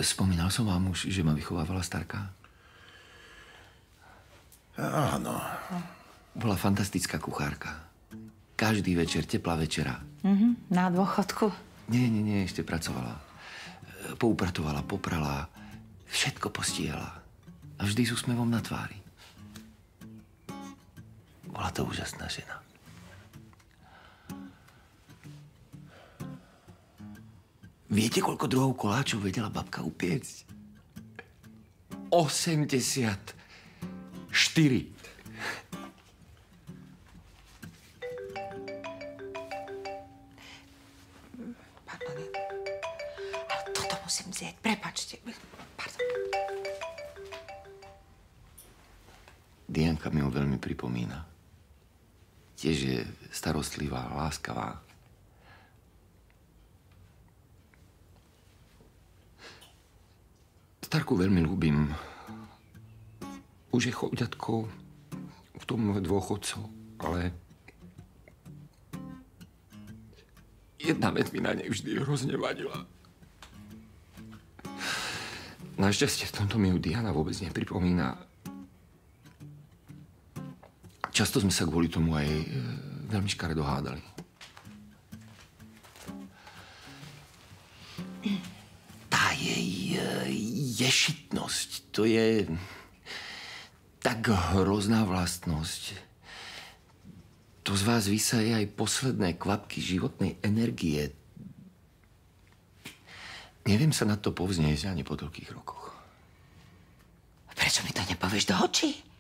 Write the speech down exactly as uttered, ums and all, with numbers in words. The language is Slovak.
Spomínal som vám už, že ma vychovávala starka? Áno. Bola fantastická kuchárka. Každý večer, teplá večera. Mhm, na dôchodku. Nie, nie, nie, ešte pracovala. Poupratovala, poprala, všetko postiela. A vždy s úsmevom na tvári. Bola to úžasná žena. Viete, koľko druhov koláčov vedela babka upiecť? osemdesiat štyri. Pardon. Ale toto musím zjeť. Prepačte. Pardon. Dianka mi ho veľmi pripomína. Tiež je starostlivá, láskavá. Starku veľmi ľúbim. Už je chodiatkou v tom dôchodcov, ale jedna vec mi na nej vždy hrozne vadila. Našťastie v tomto mi ju Diana vôbec nepripomína. Často sme sa kvôli tomu aj veľmi škaredo hádali. Tá jej ješitnosť, to je tak hrozná vlastnosť. To z vás vysaje aj posledné kvapky životnej energie. Neviem sa na to povzniesť ani po toľkých rokoch. Prečo mi to nepovieš do očí?